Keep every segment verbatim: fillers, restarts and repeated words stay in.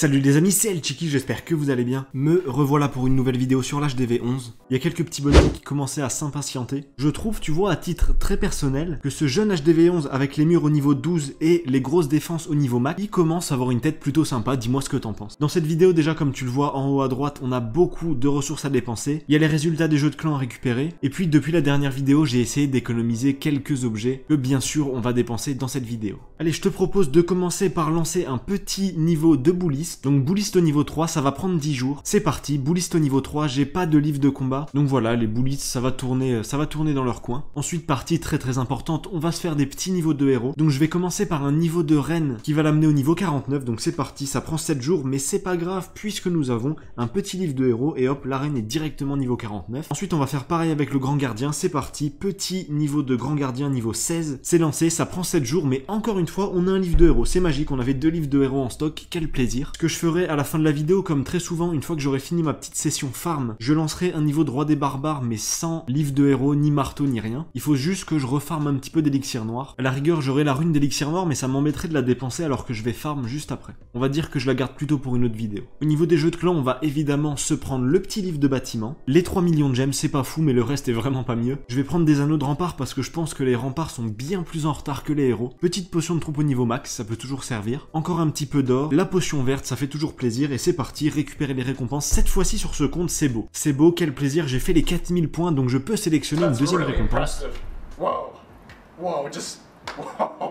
Salut les amis, c'est El Chiki, j'espère que vous allez bien. Me revoilà pour une nouvelle vidéo sur l'H D V onze. Il y a quelques petits bonhommes qui commençaient à s'impatienter. Je trouve, tu vois, à titre très personnel, que ce jeune H D V onze avec les murs au niveau douze et les grosses défenses au niveau max, il commence à avoir une tête plutôt sympa, dis-moi ce que t'en penses. Dans cette vidéo, déjà comme tu le vois en haut à droite, on a beaucoup de ressources à dépenser. Il y a les résultats des jeux de clans à récupérer. Et puis depuis la dernière vidéo, j'ai essayé d'économiser quelques objets que bien sûr on va dépenser dans cette vidéo. Allez, je te propose de commencer par lancer un petit niveau de bouliste. Donc bouliste au niveau trois, ça va prendre dix jours. C'est parti, bouliste au niveau trois, j'ai pas de livre de combat. Donc voilà, les boulistes, ça va tourner ça va tourner dans leur coin. Ensuite, partie très très importante, on va se faire des petits niveaux de héros. Donc je vais commencer par un niveau de reine qui va l'amener au niveau quarante-neuf. Donc c'est parti, ça prend sept jours, mais c'est pas grave puisque nous avons un petit livre de héros et hop, la reine est directement niveau quarante-neuf. Ensuite, on va faire pareil avec le grand gardien, c'est parti, petit niveau de grand gardien niveau seize. C'est lancé, ça prend sept jours, mais encore une fois, on a un livre de héros. C'est magique, on avait deux livres de héros en stock, quel plaisir. Ce que je ferai à la fin de la vidéo, comme très souvent, une fois que j'aurai fini ma petite session farm, je lancerai un niveau de roi des barbares, mais sans livre de héros, ni marteau, ni rien. Il faut juste que je refarme un petit peu d'élixir noir. À la rigueur, j'aurai la rune d'élixir noir, mais ça m'embêterait de la dépenser alors que je vais farm juste après. On va dire que je la garde plutôt pour une autre vidéo. Au niveau des jeux de clans, on va évidemment se prendre le petit livre de bâtiment. Les trois millions de gemmes, c'est pas fou, mais le reste est vraiment pas mieux. Je vais prendre des anneaux de rempart parce que je pense que les remparts sont bien plus en retard que les héros. Petite potion de troupe au niveau max, ça peut toujours servir. Encore un petit peu d'or. La potion verte, ça fait toujours plaisir et c'est parti, récupérer les récompenses. Cette fois-ci sur ce compte, c'est beau. C'est beau, quel plaisir, j'ai fait les quatre mille points donc je peux sélectionner une deuxième récompense. Wow. Wow, just wow.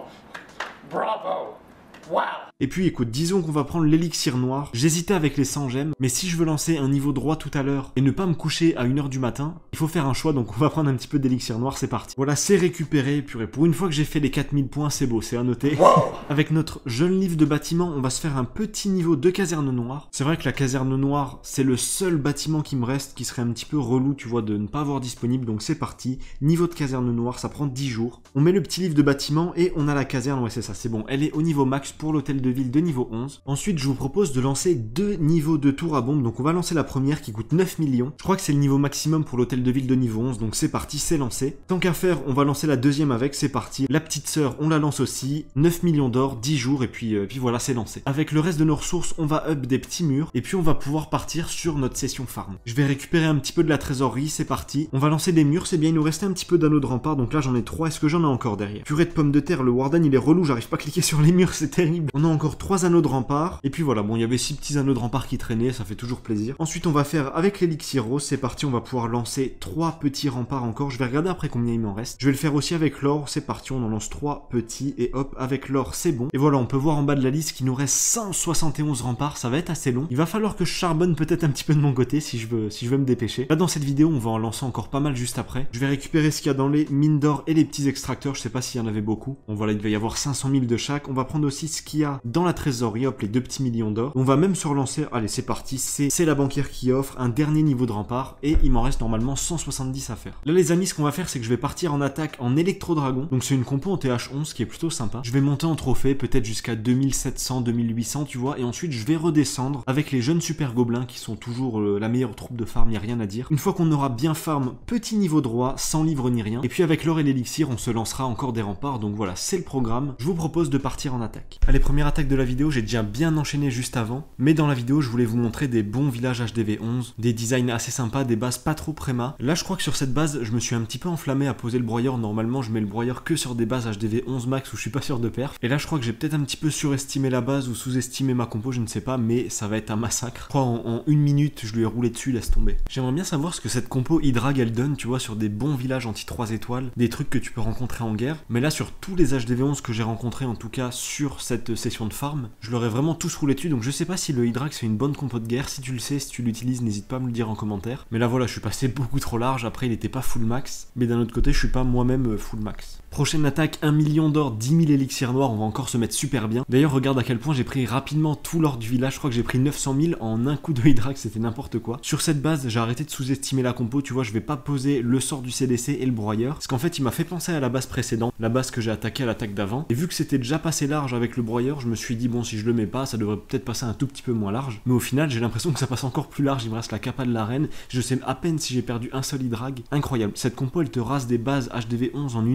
Bravo. Wow. Et puis écoute, disons qu'on va prendre l'élixir noir. J'hésitais avec les cent gemmes, mais si je veux lancer un niveau droit tout à l'heure et ne pas me coucher à une heure du matin, il faut faire un choix, donc on va prendre un petit peu d'élixir noir, c'est parti. Voilà, c'est récupéré, purée. Pour une fois que j'ai fait les quatre mille points, c'est beau, c'est à noter. Wow. Avec notre jeune livre de bâtiment, on va se faire un petit niveau de caserne noire. C'est vrai que la caserne noire, c'est le seul bâtiment qui me reste qui serait un petit peu relou, tu vois, de ne pas avoir disponible, donc c'est parti. Niveau de caserne noire, ça prend dix jours. On met le petit livre de bâtiment et on a la caserne, ouais c'est ça, c'est bon. Elle est au niveau max pour l'hôtel de ville de niveau onze. Ensuite, je vous propose de lancer deux niveaux de tour à bombe. Donc on va lancer la première qui coûte neuf millions. Je crois que c'est le niveau maximum pour l'hôtel de ville de niveau onze. Donc c'est parti, c'est lancé. Tant qu'à faire, on va lancer la deuxième avec, c'est parti. La petite sœur, on la lance aussi. neuf millions d'or, dix jours et puis, euh, puis voilà, c'est lancé. Avec le reste de nos ressources, on va up des petits murs et puis on va pouvoir partir sur notre session farm. Je vais récupérer un petit peu de la trésorerie, c'est parti. On va lancer des murs, c'est bien, il nous restait un petit peu d'anneaux de rempart. Donc là, j'en ai trois. Est-ce que j'en ai encore derrière? Purée de pommes de terre, le warden, il est relou, j'arrive pas à cliquer sur les murs, c'est terrible. On a encore trois anneaux de rempart. Et puis voilà, bon, il y avait six petits anneaux de rempart qui traînaient, ça fait toujours plaisir. Ensuite, on va faire avec l'élixir rose, c'est parti, on va pouvoir lancer trois petits remparts encore. Je vais regarder après combien il m'en reste. Je vais le faire aussi avec l'or, c'est parti, on en lance trois petits et hop, avec l'or, c'est bon. Et voilà, on peut voir en bas de la liste qu'il nous reste cent soixante et onze remparts, ça va être assez long. Il va falloir que je charbonne peut-être un petit peu de mon côté si je veux, si je veux me dépêcher. Là, dans cette vidéo, on va en lancer encore pas mal juste après. Je vais récupérer ce qu'il y a dans les mines d'or et les petits extracteurs, je sais pas s'il y en avait beaucoup. Bon voilà, il devait y avoir cinq cent mille de chaque. On va prendre aussi ce qu'il y a dans la trésorerie, hop, les deux petits millions d'or. On va même se relancer, allez c'est parti, c'est la banquière qui offre un dernier niveau de rempart et il m'en reste normalement cent soixante-dix à faire. Là les amis, ce qu'on va faire c'est que je vais partir en attaque en électro-dragon, donc c'est une compo en T H onze qui est plutôt sympa. Je vais monter en trophée, peut-être jusqu'à deux mille sept cents, deux mille huit cents tu vois, et ensuite je vais redescendre avec les jeunes super gobelins qui sont toujours euh, la meilleure troupe de farm, y a rien à dire. Une fois qu'on aura bien farm, petit niveau droit, sans livre ni rien, et puis avec l'or et l'élixir on se lancera encore des remparts, donc voilà c'est le programme. Je vous propose de partir en attaque. Allez, première attaque de la vidéo, j'ai déjà bien enchaîné juste avant, mais dans la vidéo je voulais vous montrer des bons villages H D V onze, des designs assez sympas, des bases pas trop préma. Là je crois que sur cette base je me suis un petit peu enflammé à poser le broyeur. Normalement je mets le broyeur que sur des bases H D V onze max où je suis pas sûr de perf, et là je crois que j'ai peut-être un petit peu surestimé la base ou sous-estimé ma compo, je ne sais pas, mais ça va être un massacre. Je crois en, en une minute je lui ai roulé dessus, laisse tomber. J'aimerais bien savoir ce que cette compo Hydrag elle donne, tu vois, sur des bons villages anti trois étoiles, des trucs que tu peux rencontrer en guerre, mais là sur tous les H D V onze que j'ai rencontrés en tout cas sur cette session de farm, je leur ai vraiment tous roulé dessus, donc je sais pas si le Hydrag c'est une bonne compo de guerre. Si tu le sais, si tu l'utilises, n'hésite pas à me le dire en commentaire. Mais là voilà, je suis passé beaucoup trop large, après il était pas full max, mais d'un autre côté je suis pas moi-même full max. Prochaine attaque, un million d'or, dix mille élixirs noirs, on va encore se mettre super bien. D'ailleurs regarde à quel point j'ai pris rapidement tout l'or du village, je crois que j'ai pris neuf cent mille en un coup de Hydrag, c'était n'importe quoi. Sur cette base, j'ai arrêté de sous-estimer la compo, tu vois, je vais pas poser le sort du C D C et le broyeur, parce qu'en fait il m'a fait penser à la base précédente, la base que j'ai attaquée à l'attaque d'avant, et vu que c'était déjà passé large avec le broyeur, je me suis dit bon si je le mets pas, ça devrait peut-être passer un tout petit peu moins large, mais au final j'ai l'impression que ça passe encore plus large, il me reste la capa de la reine, je sais à peine si j'ai perdu un seul Hydrag, incroyable. Cette compo elle te rase des bases H D V onze en une minute vingt,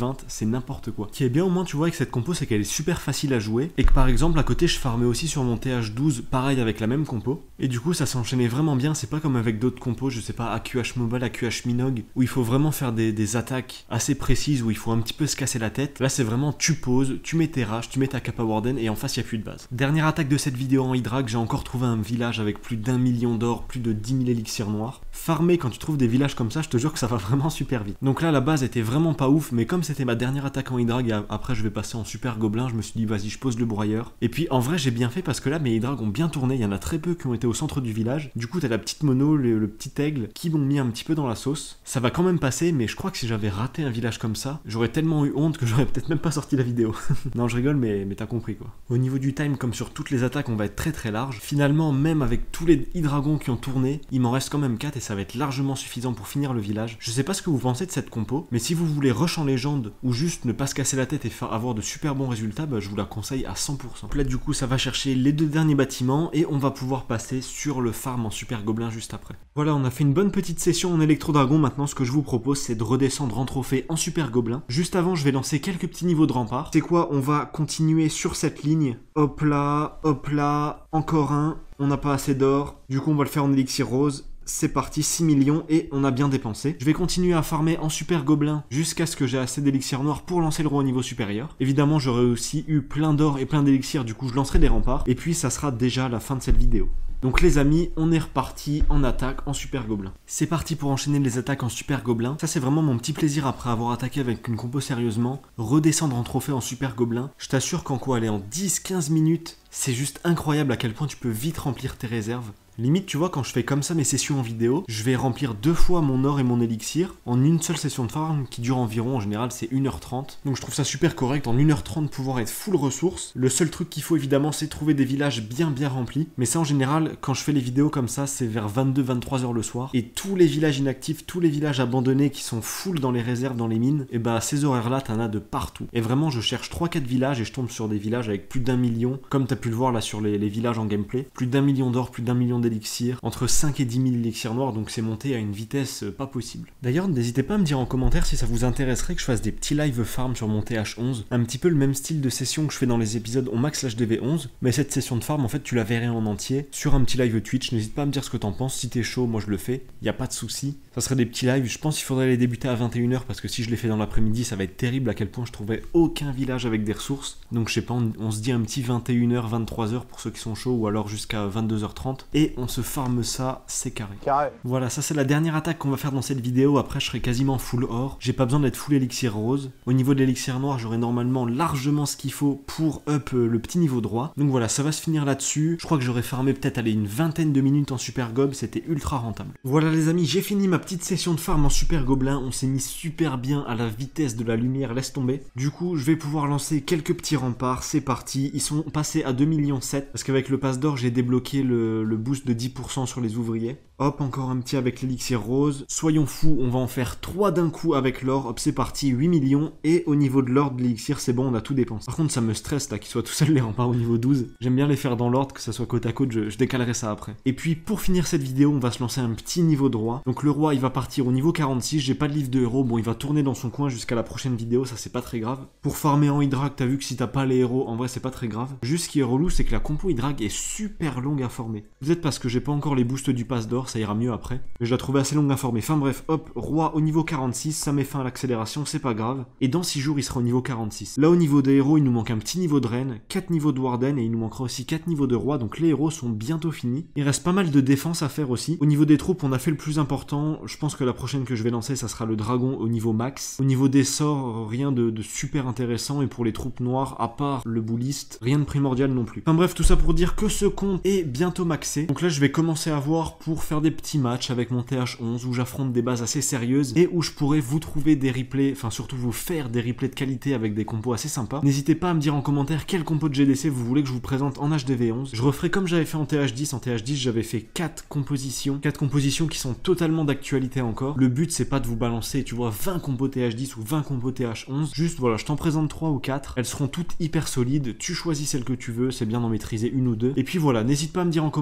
vingt, c'est n'importe quoi. Ce qui est bien au moins tu vois avec cette compo, c'est qu'elle est super facile à jouer, et que par exemple à côté je farmais aussi sur mon T H douze, pareil avec la même compo, et du coup ça s'enchaînait vraiment bien, c'est pas comme avec d'autres compos, je sais pas, A Q H Mobile, A Q H Minogue, où il faut vraiment faire des, des attaques assez précises, où il faut un petit peu se casser la tête. Là c'est vraiment tu poses, tu mets tes rages, tu mets ta Kappa Warden, et en face il n'y a plus de base. Dernière attaque de cette vidéo en Hydrag, j'ai encore trouvé un village avec plus d'un million d'or, plus de dix mille élixirs noirs. Farmer quand tu trouves des villages comme ça, je te jure que ça va vraiment super vite. Donc là la base était vraiment pas ouf, mais comme c'était ma dernière attaque en Hydrag, et après je vais passer en super gobelin, je me suis dit vas-y je pose le broyeur. Et puis en vrai j'ai bien fait parce que là mes Hydrag ont bien tourné, il y en a très peu qui ont été au centre du village. Du coup t'as la petite mono, le, le petit aigle qui m'ont mis un petit peu dans la sauce. Ça va quand même passer, mais je crois que si j'avais raté un village comme ça, j'aurais tellement eu honte que j'aurais peut-être même pas sorti la vidéo. Non je rigole, mais, mais t'as compris quoi. Au niveau du time, comme sur toutes les attaques, on va être très très large. Finalement, même avec tous les Hydragons qui ont tourné, il m'en reste quand même quatre et ça va être largement suffisant pour finir le village. Je sais pas ce que vous pensez de cette compo, mais si vous voulez rush en légende ou juste ne pas se casser la tête et faire avoir de super bons résultats, bah, je vous la conseille à cent pour cent. Donc là du coup ça va chercher les deux derniers bâtiments et on va pouvoir passer sur le farm en super gobelin juste après. Voilà, on a fait une bonne petite session en électro dragon. Maintenant ce que je vous propose c'est de redescendre en trophée en super gobelin. Juste avant je vais lancer quelques petits niveaux de rempart. C'est quoi, on va continuer sur cette ligne. Hop là, hop là, encore un. On n'a pas assez d'or. Du coup on va le faire en élixir rose. C'est parti, six millions et on a bien dépensé. Je vais continuer à farmer en super gobelin jusqu'à ce que j'ai assez d'élixir noir pour lancer le roi au niveau supérieur. Évidemment j'aurais aussi eu plein d'or et plein d'élixir, du coup je lancerai des remparts. Et puis ça sera déjà la fin de cette vidéo. Donc les amis, on est reparti en attaque en super gobelin. C'est parti pour enchaîner les attaques en super gobelin. Ça c'est vraiment mon petit plaisir après avoir attaqué avec une compo sérieusement. Redescendre en trophée en super gobelin. Je t'assure qu'en quoi aller en dix quinze minutes, c'est juste incroyable à quel point tu peux vite remplir tes réserves. Limite, tu vois, quand je fais comme ça mes sessions en vidéo, je vais remplir deux fois mon or et mon élixir en une seule session de farm qui dure environ, en général, c'est une heure trente. Donc je trouve ça super correct, en une heure trente pouvoir être full ressources. Le seul truc qu'il faut évidemment, c'est trouver des villages bien bien remplis. Mais ça, en général, quand je fais les vidéos comme ça, c'est vers vingt-deux vingt-trois heures le soir. Et tous les villages inactifs, tous les villages abandonnés qui sont full dans les réserves, dans les mines, et bah à ces horaires-là, t'en as de partout. Et vraiment, je cherche trois quatre villages et je tombe sur des villages avec plus d'un million, comme t'as pu le voir là sur les, les villages en gameplay. Plus d'un million d'or, plus d'un million d'élixirs, entre cinq et dix mille élixirs noirs, donc c'est monté à une vitesse pas possible. D'ailleurs, n'hésitez pas à me dire en commentaire si ça vous intéresserait que je fasse des petits live farm sur mon T H onze, un petit peu le même style de session que je fais dans les épisodes On Max H D V onze, mais cette session de farm, en fait, tu la verrais en entier sur un petit live Twitch. N'hésite pas à me dire ce que t'en penses, si t'es chaud, moi je le fais, y a pas de souci. Ça serait des petits lives, je pense qu'il faudrait les débuter à vingt et une heures parce que si je les fais dans l'après-midi, ça va être terrible à quel point je trouverai aucun village avec des ressources. Donc je sais pas, on, on se dit un petit vingt et une heures, vingt-trois heures pour ceux qui sont chauds, ou alors jusqu'à vingt-deux heures trente, et on se farme ça, c'est carré. carré. Voilà, ça c'est la dernière attaque qu'on va faire dans cette vidéo. Après je serai quasiment full or, j'ai pas besoin d'être full élixir rose. Au niveau de l'élixir noir, j'aurai normalement largement ce qu'il faut pour up le petit niveau droit. Donc voilà, ça va se finir là-dessus. Je crois que j'aurais farmé peut-être aller une vingtaine de minutes en super gob, c'était ultra rentable. Voilà les amis, j'ai fini ma petite session de farm en super gobelin. On s'est mis super bien à la vitesse de la lumière, laisse tomber. Du coup je vais pouvoir lancer quelques petits remparts, c'est parti. Ils sont passés à deux millions sept parce qu'avec le pass d'or j'ai débloqué le, le boost de dix pour cent sur les ouvriers. Hop, encore un petit avec l'élixir rose. Soyons fous, on va en faire trois d'un coup avec l'or. Hop, c'est parti, huit millions. Et au niveau de l'or de l'élixir, c'est bon, on a tout dépensé. Par contre, ça me stresse là, qu'ils soient tout seuls les remparts au niveau douze. J'aime bien les faire dans l'ordre, que ça soit côte à côte, je, je décalerai ça après. Et puis, pour finir cette vidéo, on va se lancer un petit niveau de roi. Donc le roi, il va partir au niveau quarante-six. J'ai pas de livre de héros. Bon, il va tourner dans son coin jusqu'à la prochaine vidéo, ça c'est pas très grave. Pour farmer en Hydrag, t'as vu que si t'as pas les héros, en vrai, c'est pas très grave. Juste ce qui est relou, c'est que la compo Hydrag est super longue à former. Peut-être parce que j'ai pas encore les boosts du pass d'or, ça ira mieux après. Mais je la trouvais assez longue à former. Enfin bref, hop, roi au niveau quarante-six, ça met fin à l'accélération, c'est pas grave. Et dans six jours, il sera au niveau quarante-six. Là, au niveau des héros, il nous manque un petit niveau de reine, quatre niveaux de warden, et il nous manquera aussi quatre niveaux de roi, donc les héros sont bientôt finis. Il reste pas mal de défense à faire aussi. Au niveau des troupes, on a fait le plus important. Je pense que la prochaine que je vais lancer, ça sera le dragon au niveau max. Au niveau des sorts, rien de, de super intéressant, et pour les troupes noires, à part le bouliste, rien de primordial non plus. Enfin bref, tout ça pour dire que ce compte est bientôt maxé. Donc là, je vais commencer à voir pour faire des petits matchs avec avec mon T H onze où j'affronte des bases assez sérieuses et où je pourrais vous trouver des replays, enfin surtout vous faire des replays de qualité avec des compos assez sympas. N'hésitez pas à me dire en commentaire quel compo de G D C vous voulez que je vous présente en H D V onze. Je referai comme j'avais fait en T H dix. En T H dix, j'avais fait quatre compositions, quatre compositions qui sont totalement d'actualité encore. Le but, c'est pas de vous balancer, tu vois, vingt compos T H dix ou vingt compos T H onze. Juste, voilà, je t'en présente trois ou quatre. Elles seront toutes hyper solides. Tu choisis celle que tu veux, c'est bien d'en maîtriser une ou deux. Et puis voilà, n'hésite pas à me dire en commentaire du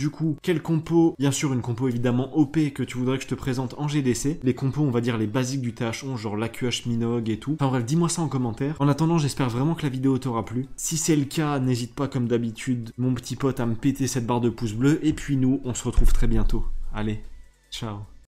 du coup quelle compo, bien sûr une compo évidemment O P que tu voudrais que je te présente en G D C, les compos on va dire les basiques du T H onze, genre l'A Q H Minogue et tout. Enfin bref, dis-moi ça en commentaire. En attendant, j'espère vraiment que la vidéo t'aura plu. Si c'est le cas, n'hésite pas comme d'habitude, mon petit pote, à me péter cette barre de pouce bleu. Et puis nous, on se retrouve très bientôt. Allez, ciao.